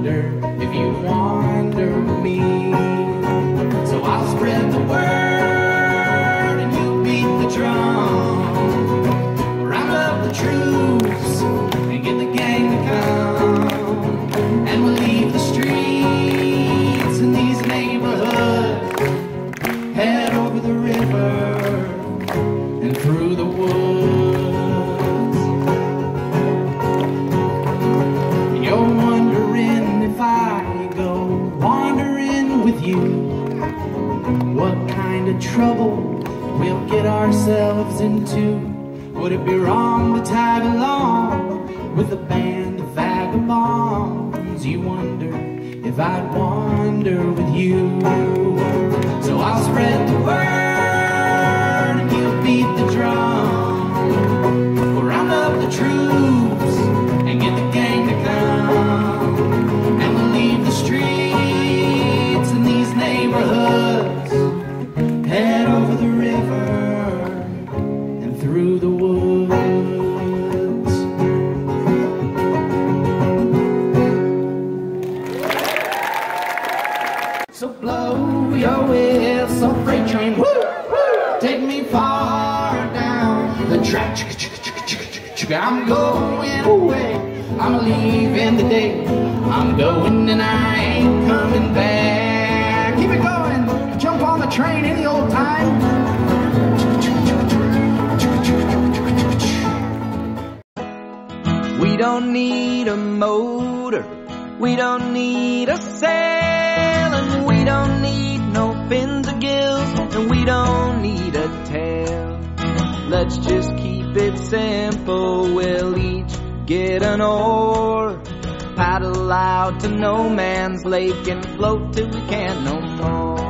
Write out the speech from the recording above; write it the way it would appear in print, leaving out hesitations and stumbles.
wonder if you wonder me. So I'll spread the word and you beat the drum. Round up the troops and get the gang to come, and we'll leave the streets in these neighborhoods, head over the river and through the woods. You're wondering if I go wandering with you, what kind of trouble we'll get ourselves into. Would it be wrong to tag along with a band of vagabonds? You wonder if I'd wander with you. So I'll spread the word and you beat the drum. We'll round up the troops and get the gang to come, and we'll leave the streets in these neighborhoods, head over the river and through the woods. So blow your whistle, freight train, woo, woo, take me far down the track. I'm going away, I'm leaving the day. I'm going and I ain't coming back. Keep it going, jump on the train any old time. We don't need a motor, we don't need a sail, and we don't need no fins or gills, and we don't need a tail. Let's just keep it simple, we'll each get an oar, paddle out to no man's lake and float till we can't no more.